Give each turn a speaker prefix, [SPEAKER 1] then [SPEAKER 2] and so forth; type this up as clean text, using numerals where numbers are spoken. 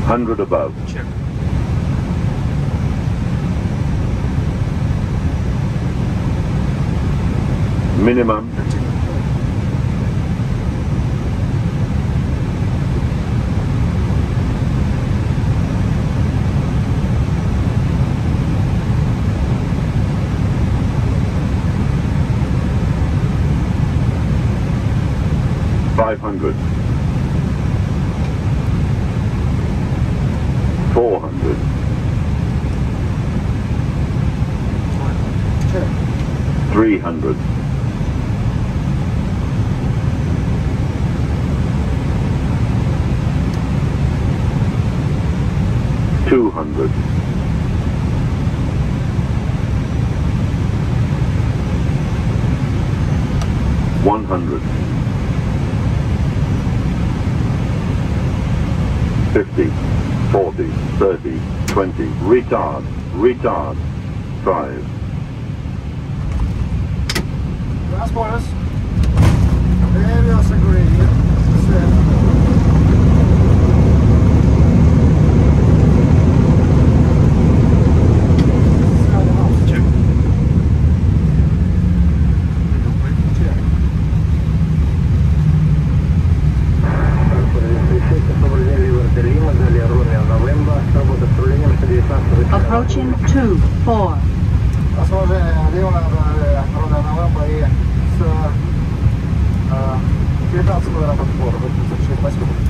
[SPEAKER 1] 100 above.
[SPEAKER 2] Check.
[SPEAKER 1] Minimum. 500. 400.
[SPEAKER 2] Check.
[SPEAKER 1] 300. 200. 100. 50, 40, 30, 20, retard, retard, 5.
[SPEAKER 2] Last bonus. Very agree.
[SPEAKER 3] Approaching 2-4.
[SPEAKER 2] Освобождение Леона рода Новемба и с 19 квадратов фора, 36 8.